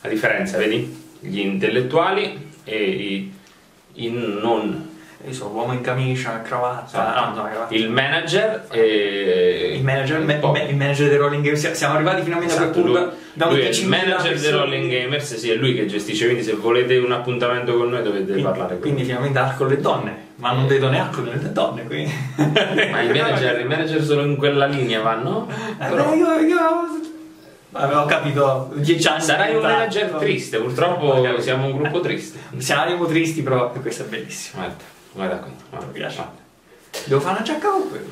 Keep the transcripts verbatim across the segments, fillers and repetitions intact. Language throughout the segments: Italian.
la differenza, vedi? Gli intellettuali e i, i non. Io sono l'uomo in camicia, cravatta, ah, no, no, cravatta. Il manager e il manager, il, me, il manager dei Rolling Gamers. Siamo arrivati finalmente esatto, a quel punto. Lui, da lui è il manager dei Rolling Gamers, sì, è lui che gestisce, quindi se volete un appuntamento con noi dovete quindi, parlare con quindi lui. finalmente alcol le donne, ma non vedo né alcol né le donne qui. Ma i manager, i manager solo in quella linea vanno? Eh, però io, io avevo capito dieci anni. Sarai un manager triste, purtroppo siamo un gruppo triste. Siamo tristi, però questo è bellissimo. Guarda. Guarda qui, guarda, mi piace. Guarda. Devo fare una giacca con quello.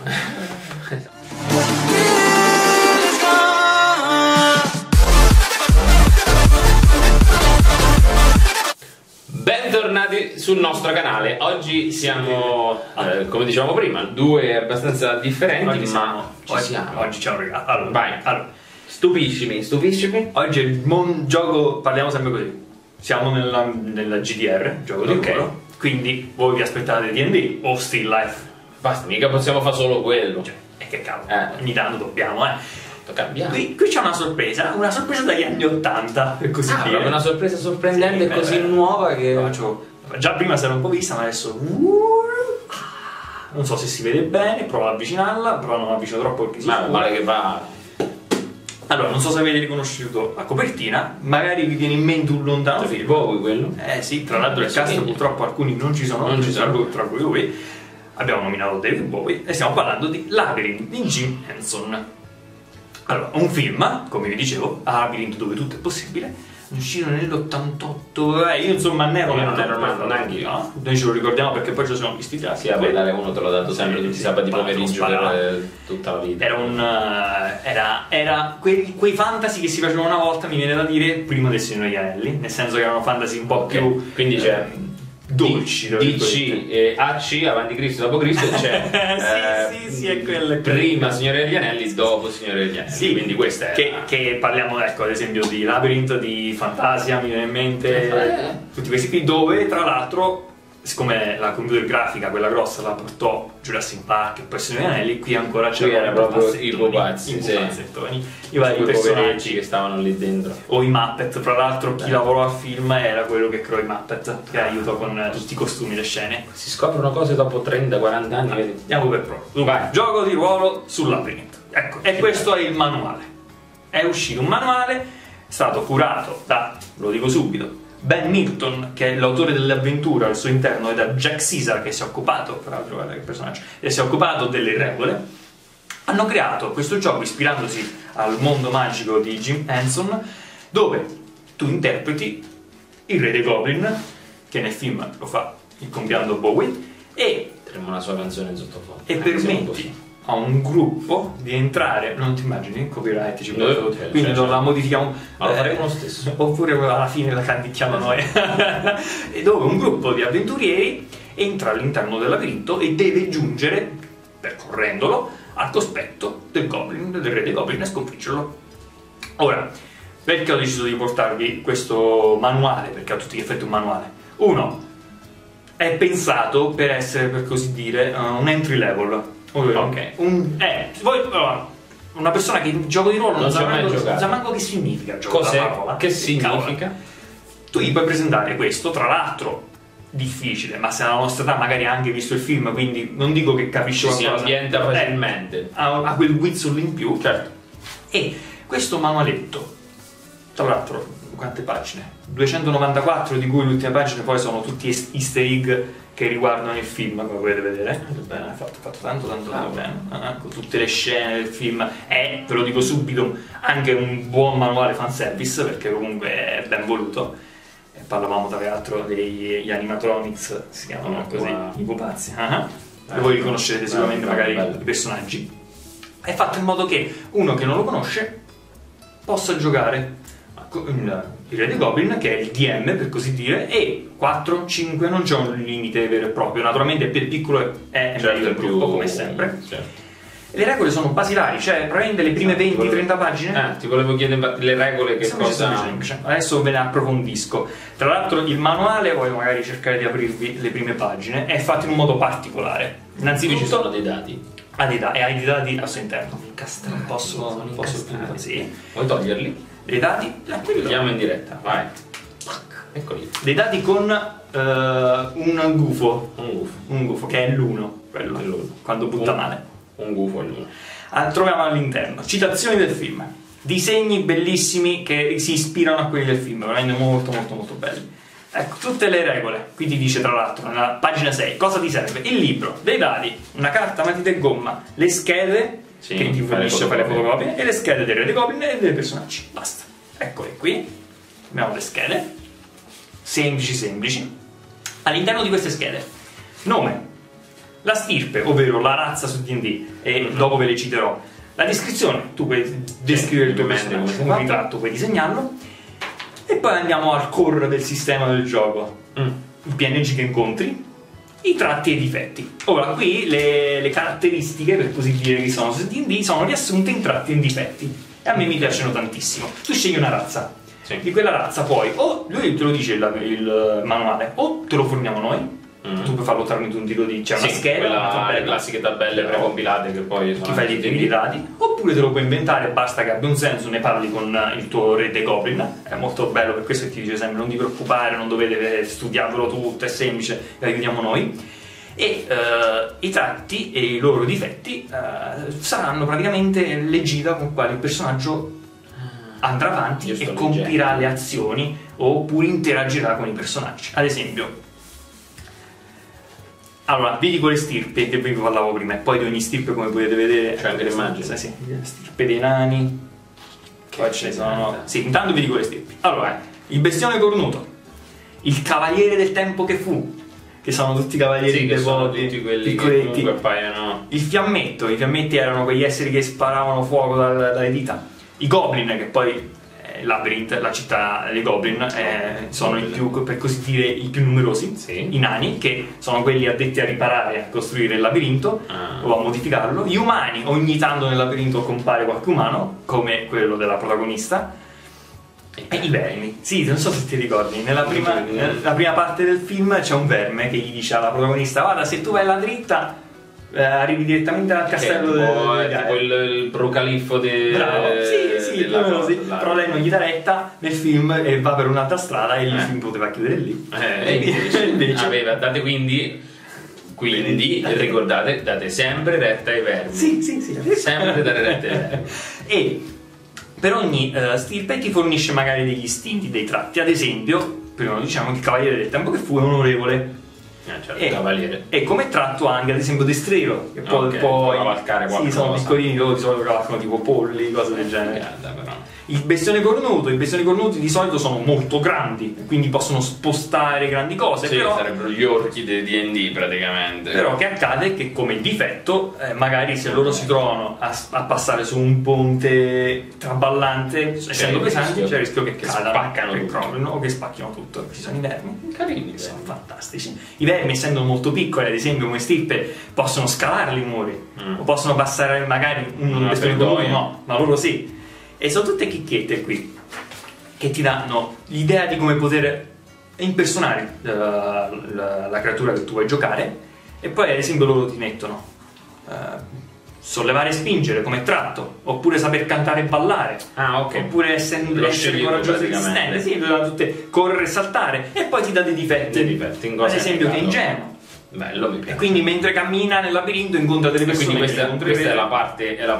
Bentornati sul nostro canale. Oggi siamo, eh, come dicevamo prima, due abbastanza differenti, oggi ma siamo, ci oggi, siamo. Oggi c'è un regalo. Allora, vai. Allora. Stupiscimi, stupiscimi. Oggi è il mon gioco, parliamo sempre così. Siamo nella, nella G D R, gioco di okay. ruolo. Quindi voi vi aspettate D and D o Still Life? Basta, mica possiamo fare solo quello. Cioè, e che cavolo, eh. ogni tanto dobbiamo, eh. Cambiamo. Qui, qui c'è una sorpresa, una sorpresa dagli anni ottanta, per così ah, dire. Una sorpresa sorprendente e sì, così beh, nuova che... Faccio, già prima si era un po' vista, ma adesso... Non so se si vede bene, provo ad avvicinarla, però non avvicino troppo perché si ma male che va... Allora, non so se avete riconosciuto la copertina, magari vi viene in mente un lontano film. Bowie quello? Eh sì, tra l'altro il cast purtroppo alcuni non ci sono, non ci sono. tra cui lui. Abbiamo nominato David Bowie e stiamo parlando di Labyrinth di Jim Henson. Allora, un film, come vi dicevo, Labyrinth dove tutto è possibile, uscito nell'ottantotto, eh, io insomma ne ero io non ero nato neanche io, no? Noi ce lo ricordiamo perché poi ce lo siamo visti già. Sì, a Bellare uno te l'ho dato sempre tutti i sabati pomeriggio per tutta la vita. Era un... Uh, era, era quei, quei fantasy che si facevano una volta, mi viene da dire, prima del Signore degli Anelli, nel senso che erano fantasy un po' okay. più... Quindi c'è... dolci, D C e A C avanti Cristo dopo Cristo c'è sì, eh, sì, sì, è quello, prima Signore degli Anelli dopo Signore degli Anelli, sì, quindi questa è che, la... che parliamo, ecco, ad esempio di Labyrinth, di Fantasia, mi viene in mente eh. tutti questi qui, dove tra l'altro siccome la computer grafica quella grossa la portò Jurassic Park e poi Signore degli Anelli, qui ancora c'erano proprio i pupazzi, sì, i vari personaggi che stavano lì dentro, o i Muppet. Tra l'altro chi lavorò al film era quello che creò i Muppet, che aiutò con tutti i costumi, le scene. Si scoprono cose dopo trenta quaranta anni. Vedi? Andiamo per prova. Vai. Gioco di ruolo sul Labyrinth. Ecco, e questo è il manuale. È uscito un manuale, è stato curato da, lo dico subito, Ben Milton, che è l'autore dell'avventura al suo interno, e da Jack Caesar, che si è occupato, tra l'altro guarda che personaggio, che si è occupato delle regole. Hanno creato questo gioco ispirandosi al mondo magico di Jim Henson, dove tu interpreti il re dei Goblin, che nel film lo fa il compianto Bowie, e avremo la sua canzone in sottofondo e permetti a un gruppo di entrare, non ti immagini, copyright ci può, no, quindi certo, non la modifichiamo, ma lo faremo lo stesso, oppure alla fine la canticchiamo noi. E dove un gruppo di avventurieri entra all'interno del labirinto e deve giungere, percorrendolo, al cospetto del Goblin, del re dei Goblin, e sconfiggerlo. Ora, perché ho deciso di portarvi questo manuale? Perché a tutti gli effetti è un manuale. Uno, è pensato per essere, per così dire, uh, un entry level. Ok. Un, eh, voi, allora, una persona che in gioco di ruolo non, non sa manco, manco che significa il gioco Cos'è? della parola. Che significa? Tu gli puoi presentare questo, tra l'altro difficile, ma se alla nostra età magari ha anche visto il film, quindi non dico che capisce si ambienta facilmente, eh, ha, ha quel wizard in più, certo. E questo manualetto, tra l'altro, quante pagine? duecentonovantaquattro, di cui l'ultima pagina poi sono tutti easter egg che riguardano il film, come potete vedere. Bene, è fatto, fatto tanto tanto tanto bene, ecco, tutte le scene del film. È, ve lo dico subito, anche un buon manuale fanservice, perché comunque è ben voluto. E parlavamo tra l'altro degli animatronics, si chiamano oh, così, wow. I pupazzi, uh-huh. E voi riconoscerete sicuramente bello, magari bello. I personaggi. È fatto in modo che uno che non lo conosce possa giocare il, il re dei Goblin, che è il D M per così dire, e quattro, cinque, non c'è un limite vero e proprio, naturalmente più piccolo è certo, meglio il gruppo, come sempre. Certo. Le regole sono basilari, cioè praticamente le prime venti trenta pagine. Eh, ti volevo chiedere le regole che cosa... Adesso ve ne approfondisco. Tra l'altro il manuale, voglio magari cercare di aprirvi le prime pagine, è fatto in un modo particolare. Innanzitutto ci sono dei dati. Ha dei dati, e ha dei dati al suo interno. Incastrati. Non posso, non posso più, sì. Vuoi toglierli? dei dadi, Andiamo in diretta, vai. Eccoli. Dei dadi con uh, un gufo, Un gufo. un gufo che è l'uno, quello, È l'uno. quando butta Un- male. Un gufo è l'uno. Ah, troviamo all'interno citazioni del film, disegni bellissimi che si ispirano a quelli del film, veramente molto molto molto belli. Ecco, tutte le regole. Qui ti dice tra l'altro nella pagina sei cosa ti serve: il libro, dei dadi, una carta, matita e gomma, le schede Sì, che ti fare le fornisce a fare le fotocopie. fotocopie e le schede dei re dei goblin e dei personaggi. Basta. Eccole qui. Abbiamo le schede semplici semplici. All'interno di queste schede nome, la stirpe, ovvero la razza su D and D, e Mm-hmm. dopo ve le citerò. La descrizione, tu puoi descrivere il tuo ovviamente, personaggio, come un si fa. ritratto, puoi disegnarlo. E poi andiamo al core del sistema del gioco. Mm. I P N G che incontri, i tratti e i difetti. Ora, qui le, le caratteristiche, per così dire, che sono su D and D sono riassunte in tratti e in difetti. E a me mi piacciono tantissimo. Tu scegli una razza. Sì. Di quella razza poi, o lui te lo dice il, il manuale, o te lo forniamo noi. Mm. Tu puoi farlo tramite un tiro di... c'è una Sì, scheda, quella- una tabella. le classiche tabelle precompilate che poi sono Ti fai dei anche tiri di dadi, oppure te lo puoi inventare, basta che abbia un senso, ne parli con il tuo re dei goblin. È molto bello, per questo che ti dice sempre non ti preoccupare, non dovete studiarvelo tutto, è semplice, vi aiutiamo noi. E eh, i tratti e i loro difetti eh, saranno praticamente le gita con quali il personaggio andrà avanti Io e sto compirà leggendo. le azioni oppure interagirà con i personaggi. Ad esempio, allora, vi dico le stirpe che vi parlavo prima, e poi di ogni stirpe, come potete vedere, C'è anche l'immagine. Sì, sì, le stirpe dei nani. Poi ce ne sono. Sì, intanto vi dico le stirpi. Allora, il bestione cornuto, il cavaliere del tempo che fu, che sono tutti cavalieri Sì, che sono devoti, tutti quelli che piccoletti. comunque appaiono. Il fiammetto, i fiammetti erano quegli esseri che sparavano fuoco dal- dalle dita. I goblin, che poi eh, Labyrinth, la città dei goblin, eh, sono i più, per così dire, i più numerosi. Sì. I nani, che sono quelli addetti a riparare e a costruire il labirinto Ah. o a modificarlo. Gli umani, ogni tanto nel labirinto compare qualche umano, come quello della protagonista. E i vermi, sì, non so se ti ricordi, nella prima, nella prima parte del film c'è un verme che gli dice alla protagonista: guarda, se tu vai là dritta eh, arrivi direttamente al castello Che è un po', del è tipo il, il procaliffo de, Bravo, sì, sì, della più o meno sì. cosa, là. Però lei non gli dà retta nel film e va per un'altra strada e il Eh. film poteva chiudere lì. Eh, e invece, Invece- aveva date quindi quindi Date- ricordate, date sempre retta ai vermi. Sì, sì, sì. Sempre dare retta ai vermi. E per ogni eh, stirpe ti fornisce magari degli istinti, dei tratti. Ad esempio, prima diciamo che il cavaliere del tempo che fu è onorevole. Eh, certo, E, cavaliere. e come tratto anche ad esempio destrero, che può, Ok, può- può cavalcare sì, sono qualcosa. piccolini, loro di solito cavalcano tipo polli, cose del genere. Guarda, però. Il bestione cornuto, i bestioni cornuti di solito sono molto grandi, quindi possono spostare grandi cose, Sì, però, sarebbero gli orchi di D and D praticamente. però che accade che come difetto, eh, magari se loro si trovano a, a passare su un ponte traballante, essendo il pesanti, rischio c'è il rischio che, che cadano, spaccano che tutto. crollino o che spacchino tutto. Ci sono i vermi. Carini, Sono vermi. fantastici. I vermi, essendo molto piccoli, ad esempio come stirpe, possono scalare i muri Mm. o possono passare magari un, un Una bestione perdoia. cornuto, no, ma loro sì. E sono tutte chicchette qui che ti danno l'idea di come poter impersonare eh, la, la creatura che tu vuoi giocare. E poi ad esempio loro ti mettono eh, sollevare e spingere come tratto, oppure saper cantare e ballare. Ah, ok. Oppure essere, Lo essere scegli tu, coraggioso e praticamente. resistente, sì, doveva tutte correre e saltare, e poi ti dà dei difetti. Dei difetti, in cosa ad esempio è che è indicato? ingenuo, Bello, mi piace. e quindi mentre cammina nel labirinto incontra delle persone. Quindi questa, che non questa è, prevede. la parte, è la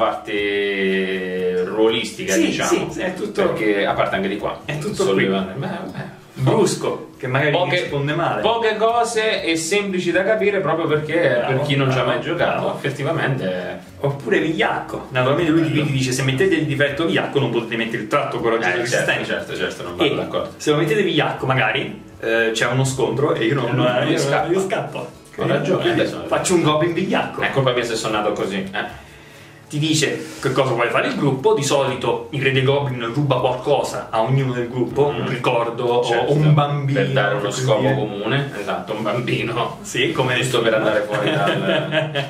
parte ruolistica, Sì, diciamo. sì, sì, è tutto- Perché a parte anche di qua. È tutto sollevare- beh, beh. brusco, che magari Poche- risponde male. Poche cose e semplici da capire proprio perché Bravo, per chi non ci ha mai bravo, giocato, bravo. effettivamente. Oppure vigliacco. Naturalmente lui ti dice: se mettete il difetto vigliacco non potete mettere il tratto coraggioso e Eh, certo, resistente. certo, certo, non vado E d'accordo. se lo mettete vigliacco magari eh, c'è uno scontro e io non, Non- non io, scappa. io scappo. Ho ragione, Quindi adesso- faccio un goblin vigliacco. È colpa mia se sono nato così. Eh. Ti dice che cosa vuole fare il gruppo. Di solito il re dei goblin ruba qualcosa a ognuno del gruppo, Mm. un ricordo Certo, o un bambino, per dare uno per così scopo dire. comune, esatto, un bambino. Sì, come Giusto per andare fuori dal.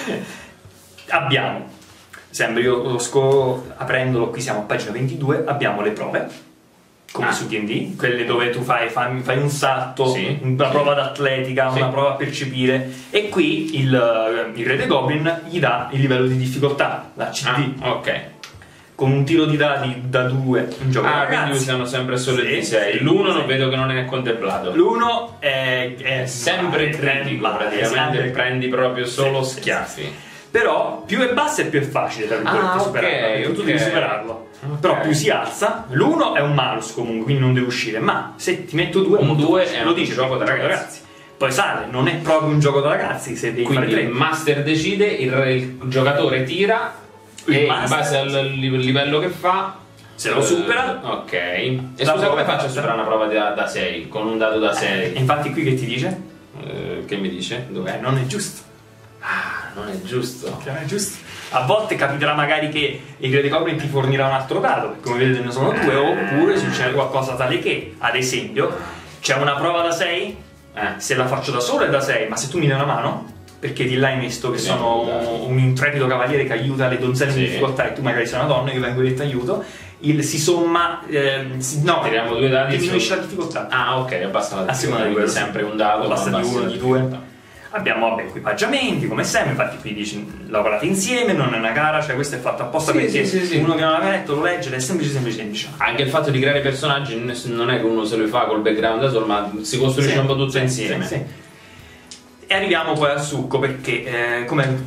Abbiamo, sempre io lo sco- aprendolo, qui siamo a pagina ventidue, abbiamo le prove come Ah. su D and D, quelle dove tu fai, fai, fai un salto, Sì. una prova d'atletica, Sì. una prova a percepire, e qui il, il re dei goblin gli dà il livello di difficoltà, la C D. Ah, ok. con un tiro di dadi da due, un gioco Ah, da quindi ragazzi. usano sempre solo il Sì, D sei. sì, L'uno sì. non vedo che non è contemplato. L'uno è, è È sempre male, critico, male, praticamente sempre- prendi proprio solo Sì, sì, schiaffi. sì. Però più è basso e più è facile tra virgolette Ah, ok, superarlo, perché tu ok. devi superarlo. Ok. Però più si alza, l'uno è un malus comunque, quindi non deve uscire, ma se ti metto due, Un molto due facile, è lo un dice, gioco da un ragazzi. Poi sale, non è proprio un gioco da ragazzi, se devi Quindi fare il tre. master decide, il, il giocatore tira Il e in master- base al li- livello che fa Se lo eh, supera, ok. E la scusa, come prova faccio a è superare una prova da sei? Con un dado da E sei? infatti qui che ti dice? Eh, che mi dice? Dov'è? Eh, non è giusto. Ah, non è giusto. Non è giusto. A volte capiterà magari che il Grey Goblin ti fornirà un altro dado, perché come vedete ne sono due, oppure succede qualcosa tale che, ad esempio, c'è una prova da sei, Eh. se la faccio da solo è da sei, ma se tu mi dai una mano, perché di là hai messo che Mi sono aiuta. un intrepido cavaliere che aiuta le donzelle Sì. in difficoltà e tu magari sei una donna, io vengo lì e ti aiuto, il, si somma, ehm, si- no, Tiriamo due dadi e diminuisce solo- la difficoltà. Ah, ok, abbassa la A seconda di quindi quello, sempre un dado. basta ma di abbassa uno, la di due. difficoltà. Abbiamo vabbè, equipaggiamenti come sempre, infatti qui dici lavorate insieme, non è una gara, cioè questo è fatto apposta Sì, perché sì, sì, sì. uno che non l'aveva letto lo legge ed è semplice semplice semplice. Anche il fatto di creare personaggi non è che uno se lo fa col background da solo, ma si costruisce Sì, un po' tutto sì, insieme. sì, sì. E arriviamo poi al succo perché eh, come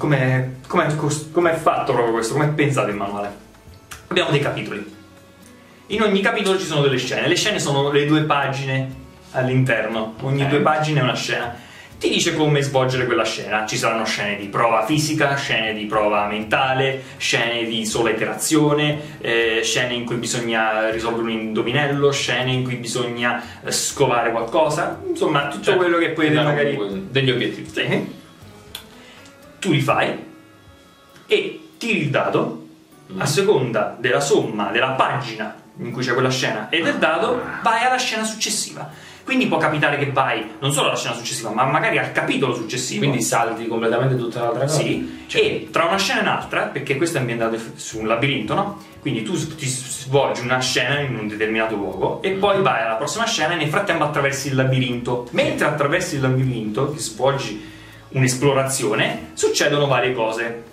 è fatto proprio questo, come è pensato il manuale. Abbiamo dei capitoli. In ogni capitolo ci sono delle scene, le scene sono le due pagine all'interno, ogni Ok. due pagine è una scena. Ti dice come svolgere quella scena, ci saranno scene di prova fisica, scene di prova mentale, scene di sola iterazione, eh, scene in cui bisogna risolvere un indovinello, scene in cui bisogna eh, scovare qualcosa, insomma tutto Cioè, quello che puoi ti danno magari... comunque degli obiettivi. Sì. Tu li fai e tiri il dado a seconda della somma della pagina in cui c'è quella scena e del dado vai alla scena successiva. Quindi può capitare che vai non solo alla scena successiva, ma magari al capitolo successivo. Quindi salti completamente tutta l'altra cosa. Sì, e tra una scena e un'altra, perché questo è ambientato su un labirinto, no? Quindi tu ti svolgi una scena in un determinato luogo e poi vai alla prossima scena e nel frattempo attraversi il labirinto. Mentre attraversi il labirinto, che svolgi un'esplorazione, succedono varie cose.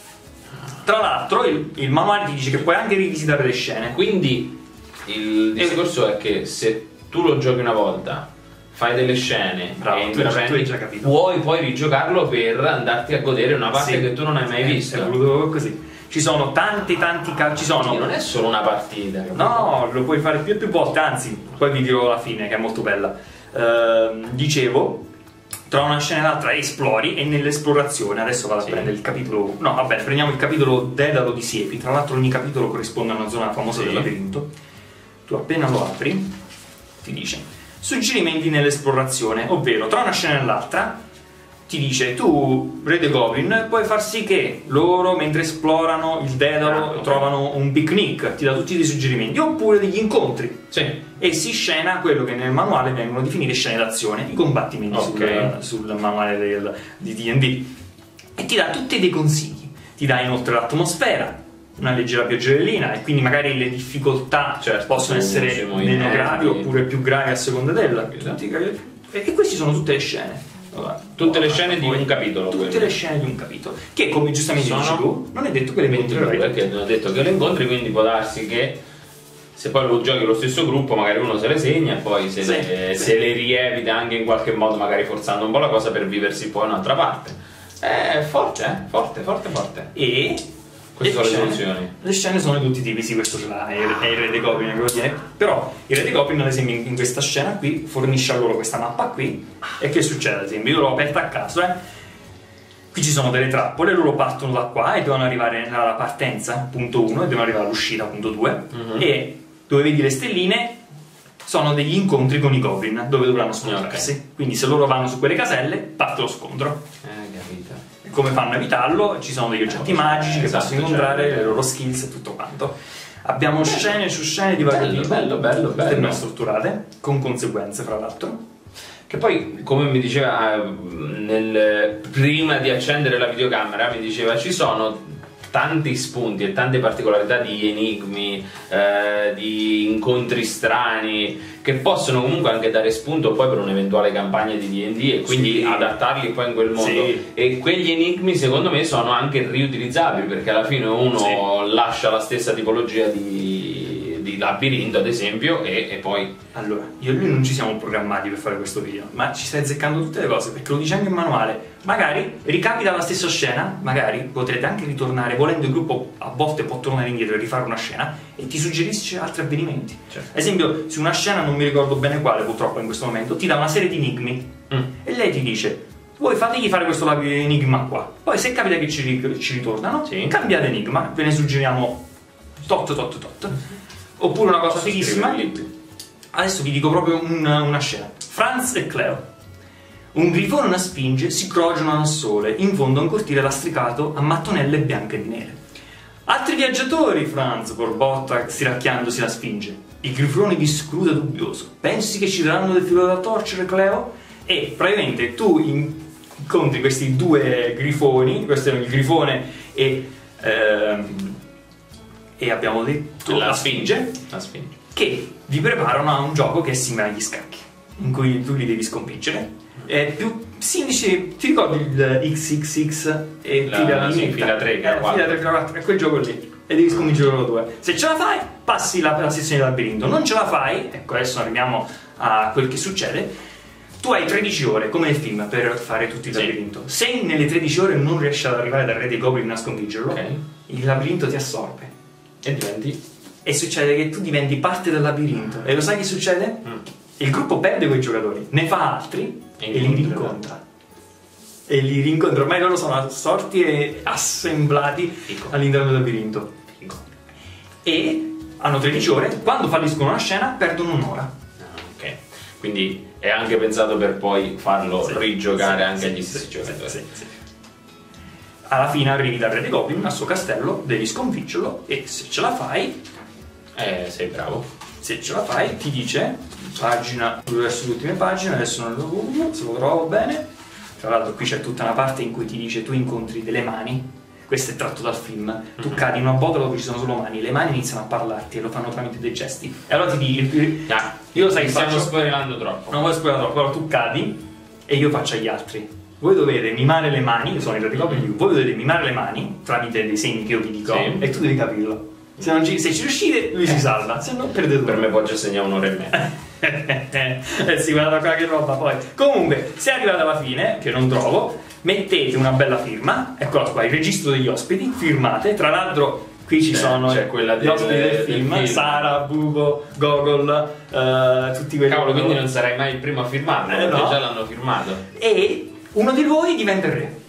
Tra l'altro il, il manuale ti dice che puoi anche rivisitare le scene. Quindi il discorso è che se tu lo giochi una volta, fai delle scene Bravo, e tu hai già- tu hai intraprendi, già capito. puoi poi rigiocarlo per andarti a godere una parte Sì. che tu non hai mai Eh, visto. È voluto così. Ci sono tanti tanti ca- ci sono Quindi non è solo una partita. capito? No, lo puoi fare più e più volte, anzi, poi vi dirò la fine che è molto bella. Ehm, dicevo, tra una scena e l'altra esplori e nell'esplorazione, adesso vado Sì. a prendere il capitolo, no vabbè, prendiamo il capitolo Dedalo di Siepi, tra l'altro ogni capitolo corrisponde a una zona famosa Sì. del labirinto. Tu appena lo apri, ti dice suggerimenti nell'esplorazione, ovvero tra una scena e l'altra ti dice tu, Re dei Goblin, puoi far sì che loro mentre esplorano il Dedalo Ah, ok. trovano un picnic, ti dà tutti dei suggerimenti, oppure degli incontri Sì. e si scena quello che nel manuale vengono definite scene d'azione, i combattimenti Ok. sul, sul manuale del, di D and D, e ti dà tutti dei consigli, ti dà inoltre l'atmosfera, una leggera pioggerellina e quindi magari le difficoltà Certo, possono su- essere sui meno movimenti. gravi oppure più gravi a seconda della Capito. tutti- e, e questi sono tutte le scene. Allora, Tutte le scene di poi- un capitolo, tutte quelle. le scene di un capitolo che come giustamente Sono dici tu non è detto che le ventidue, incontrerai. perché non ho detto che le incontri, quindi può darsi che se poi lo giochi lo stesso gruppo magari uno se le segna e poi se, Sì, le, sì. se le rievita anche in qualche modo, magari forzando un po' la cosa per viversi poi un'altra parte. È forte, eh? Forte, forte, forte. E Queste sono le scene- soluzioni. Le scene sono di tutti i tipi, sì, questo ce l'ha, è, è il Re dei Goblin che lo tiene. Però il Re dei Goblin, ad esempio, in in questa scena qui, fornisce a loro questa mappa qui. E che succede, ad esempio? Io l'ho aperta a caso, eh. Qui ci sono delle trappole, loro partono da qua e devono arrivare alla partenza, punto uno, e devono arrivare all'uscita, punto due. Mhm. E dove vedi le stelline sono degli incontri con i Goblin, dove dovranno scontrarsi. Quindi se loro vanno su quelle caselle, parte lo scontro. Eh, capito. E come fanno a evitarlo? Ci sono degli oggetti magici che esatto, possono incontrare, cioè, le loro skills e tutto quanto. Abbiamo scene su scene di vario Bello, tipo, bello, bello, tutte bello. ben strutturate, con conseguenze fra l'altro. Che poi, come mi diceva eh, nel- prima di accendere la videocamera, mi diceva ci sono tanti spunti e tante particolarità di enigmi, eh, di incontri strani, che possono comunque anche dare spunto poi per un'eventuale campagna di D and D e quindi sì. adattarli poi in quel mondo. Sì. E quegli enigmi secondo me sono anche riutilizzabili, perché alla fine uno sì. lascia la stessa tipologia di, di labirinto ad esempio e, e poi... Allora, io e lui non ci siamo programmati per fare questo video, ma ci stai azzeccando tutte le cose, perché lo dice anche il manuale. Magari ricapita la stessa scena, magari potrete anche ritornare, volendo il gruppo a volte può tornare indietro e rifare una scena e ti suggerisce altri avvenimenti. Certo. Ad esempio, su una scena, non mi ricordo bene quale purtroppo in questo momento, ti dà una serie di enigmi mm. e lei ti dice: voi fategli fare questo enigma qua, poi se capita che ci, ci ritornano, sì. cambiate enigma, ve ne suggeriamo tot tot tot. Oppure una cosa fighissima, adesso vi dico proprio una, una scena. Franz e Cleo. Un grifone e una sfinge si crogionano al sole, in fondo a un cortile lastricato a mattonelle bianche e nere. Altri viaggiatori, Franz borbotta stiracchiandosi la sfinge. Il grifone vi scruta dubbioso. Pensi che ci daranno del filo da torcere, Cleo? E praticamente tu incontri questi due grifoni, questo è il grifone e, ehm, e abbiamo detto la sfinge, la sfinge, che vi preparano a un gioco che è simile agli scacchi, in cui tu li devi sconfiggere. È più semplice, ti ricordi il X X X e la, fila, sì, fila tre, eh, fila tre, fila quattro, è quel gioco lì, e devi sconfiggere loro due. Se ce la fai, passi la, la sessione del labirinto. Non ce la fai, ecco adesso arriviamo a quel che succede. Tu hai tredici ore, come nel film, per fare tutto il sì. labirinto. Se nelle tredici ore non riesci ad arrivare dal re dei goblin a sconfiggerlo, okay. il labirinto ti assorbe e diventi e succede che tu diventi parte del labirinto. E lo sai che succede? Mm. Il gruppo perde quei giocatori, ne fa altri e, e li rincontra. E li rincontra, ormai loro sono assorti e assemblati Fico. all'interno del labirinto. Fico. E hanno tredici ore, quando falliscono una scena perdono un'ora. Ah, ok, quindi è anche pensato per poi farlo sì, rigiocare sì, anche sì, agli stessi sì, giocatori. Sì, sì. Alla fine arrivi dal re dei goblin al suo castello, devi sconfiggerlo e se ce la fai, eh, sei bravo. Se ce la fai, ti dice, pagina, verso le ultime pagine, adesso non lo se lo trovo bene. Tra l'altro qui c'è tutta una parte in cui ti dice tu incontri delle mani, questo è tratto dal film, tu mm-hmm. cadi in una botola dove ci sono solo mani, le mani iniziano a parlarti e lo fanno tramite dei gesti. E allora ti dico, ah, io lo sai che stiamo faccio, spoilerando troppo. Non vuoi spoilerare troppo, allora tu cadi e io faccio agli altri. Voi dovete mimare le mani, io sono il radicopico, mm-hmm. voi dovete mimare le mani tramite dei segni che io vi dico sì. e tu devi capirlo. Se, non ci, se ci riuscite, lui si salva, se no perdete. Per me poi ci segna un'ora e mezza. Eh sì, guarda qua che roba poi. Comunque, se arrivate alla fine, che non trovo, mettete una bella firma, eccola qua, il registro degli ospiti, firmate, tra l'altro qui ci c'è, sono c'è quella gli ospiti del, del, film, del film, Sara, Bugo, Gogol, uh, tutti quelli. Cavolo, quindi non sarai mai il primo a firmarlo, eh, perché no. già l'hanno firmato. E uno di voi diventa il re.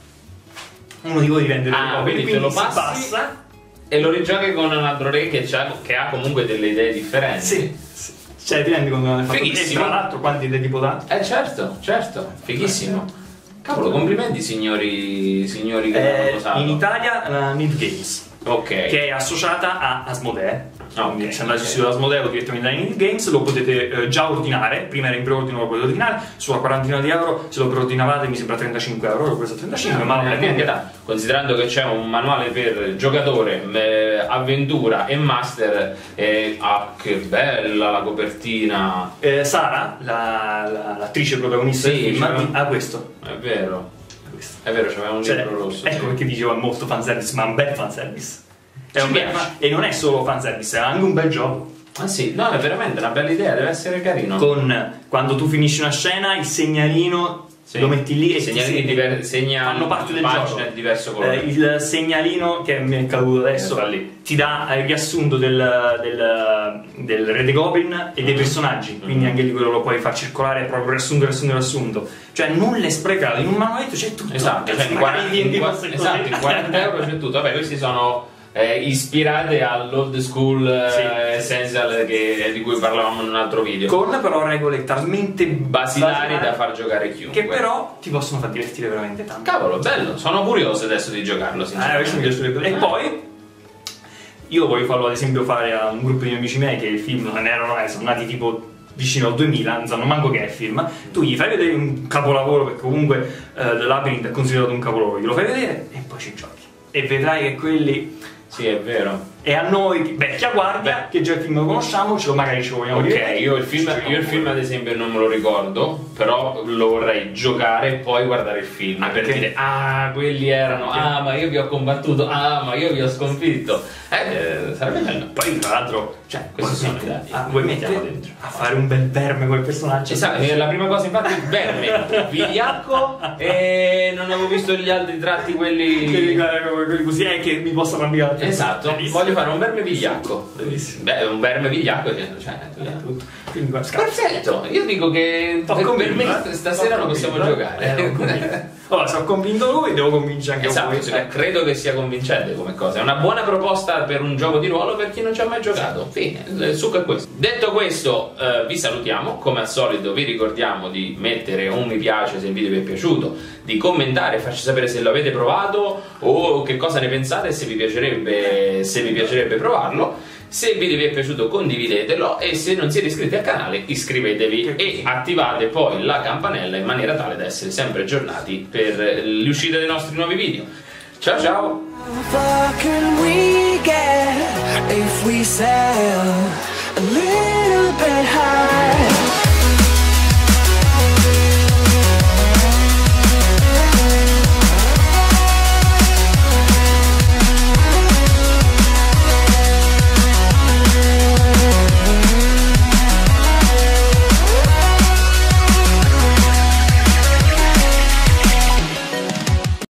Uno di voi diventa il re. Ah, quindi, quindi te lo passi passa e lo rigiochi con un altro re che, che ha comunque delle idee differenti. Sì, sì. Cioè ti rendi conto non è fatto. Fighissimo. E tra l'altro quanti idee tipo tanti? Eh certo, certo, fighissimo. Cavolo, complimenti signori, signori che eh, l'hanno usato. In Italia la Need Games, okay. che è associata a Asmodee. Okay, quindi se andate sul sito Asmodee direttamente da Need Games lo potete eh, già ordinare. Prima era in preordine, lo potete ordinare sulla quarantina di euro. Se lo preordinavate mi sembra trentacinque euro, l'ho preso a trentacinque, ma non è neanche da. Considerando che c'è un manuale per giocatore, eh, avventura e master, eh, ah che bella la copertina. eh, Sara, la, la, l'attrice protagonista sì, del film, ha questo. È vero, è vero, c'aveva un cioè, libro rosso. Ecco sì. perché dicevo è molto fanservice, ma un bel fanservice. È un bel, e non è solo fanservice, è anche un bel gioco. Ah sì, no, è veramente una bella idea, deve essere carino. Con quando tu finisci una scena, il segnalino sì. lo metti lì e i segnalini diver- segna fanno parte del gioco. Di diverso colore. Eh, il segnalino che mi è caduto adesso ti dà il riassunto del, del, del Re dei Goblin e dei personaggi, mm-hmm. quindi anche lì quello lo puoi far circolare proprio riassunto, riassunto, riassunto. Cioè nulla è sprecato, in un manualetto c'è tutto. Esatto, cioè in quaranta, in quaranta, esatto, in quaranta euro c'è tutto. Vabbè, questi sono Eh, ispirate all'old school sì, eh, Essential che, di cui parlavamo in un altro video, con però regole talmente basilari da far giocare chiunque, che però ti possono far divertire veramente tanto. Cavolo, bello, sono curioso adesso di giocarlo sinceramente. Eh, e poi io voglio farlo ad esempio fare a un gruppo di amici miei che il film non erano, eh, sono nati tipo vicino al duemila, non sanno manco che è il film. Tu gli fai vedere un capolavoro, perché comunque eh, The Labyrinth è considerato un capolavoro, glielo fai vedere e poi ci giochi. e vedrai che quelli... Sì, è vero. E a noi, vecchia guardia, Beh. che già il film lo conosciamo, ce lo magari ci vogliamo dire. Ok, io il film, io il film ad esempio non me lo ricordo, però lo vorrei giocare e poi guardare il film. Anche. Per dire, ah, quelli erano, ah, ma io vi ho combattuto, ah, ma io vi ho sconfitto. Eh, sarebbe bello. Poi tra l'altro, cioè, questi sono i dati. Ah, vuoi mettere dentro a fare un bel verme quel personaggio? Esatto, la prima cosa infatti il verme, vigliacco, e non avevo visto gli altri tratti, quelli... quelli così, è che mi possono avviare. Esatto, bellissimo. Voglio fare un verme vigliacco. Bellissimo. Beh, un verme vigliacco, cioè, tutto. Quindi, perfetto, io dico che per, per me stasera lo possiamo giocare. Eh, allora, se ho convinto lui, devo convincere anche esatto, voi. Cioè, credo che sia convincente come cosa. È una buona proposta per un gioco di ruolo per chi non ci ha mai giocato. Fine, il succo è questo. Detto questo, eh, vi salutiamo. Come al solito, vi ricordiamo di mettere un mi piace se il video vi è piaciuto, di commentare, farci sapere se lo avete provato o che cosa ne pensate e se vi piacerebbe, se vi piacerebbe provarlo. Se il video vi è piaciuto condividetelo e se non siete iscritti al canale iscrivetevi e attivate poi la campanella in maniera tale da essere sempre aggiornati per le uscite dei nostri nuovi video. Ciao ciao! How far can we get if we sail a little bit high?